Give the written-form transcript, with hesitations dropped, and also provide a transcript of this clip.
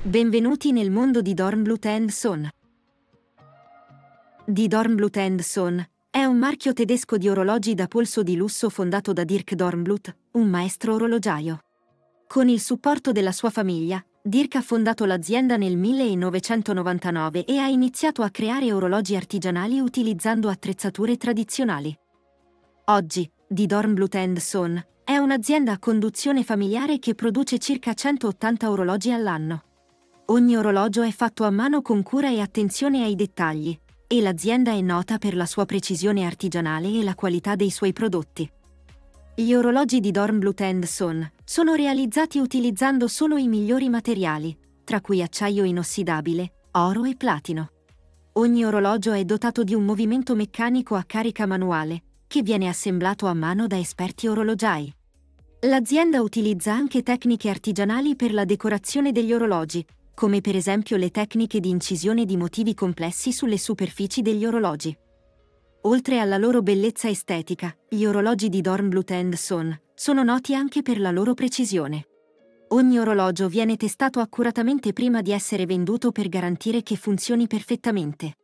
Benvenuti nel mondo di Dornblut Son. Die Dornblut Son è un marchio tedesco di orologi da polso di lusso fondato da Dirk Dornblut, un maestro orologiaio. Con il supporto della sua famiglia, Dirk ha fondato l'azienda nel 1999 e ha iniziato a creare orologi artigianali utilizzando attrezzature tradizionali. Oggi, Die Dornblut Son è un'azienda a conduzione familiare che produce circa 180 orologi all'anno. Ogni orologio è fatto a mano con cura e attenzione ai dettagli, e l'azienda è nota per la sua precisione artigianale e la qualità dei suoi prodotti. Gli orologi di Dornblut Son sono realizzati utilizzando solo i migliori materiali, tra cui acciaio inossidabile, oro e platino. Ogni orologio è dotato di un movimento meccanico a carica manuale, che viene assemblato a mano da esperti orologiai. L'azienda utilizza anche tecniche artigianali per la decorazione degli orologi, come per esempio le tecniche di incisione di motivi complessi sulle superfici degli orologi. Oltre alla loro bellezza estetica, gli orologi di Dornblut Son sono noti anche per la loro precisione. Ogni orologio viene testato accuratamente prima di essere venduto per garantire che funzioni perfettamente.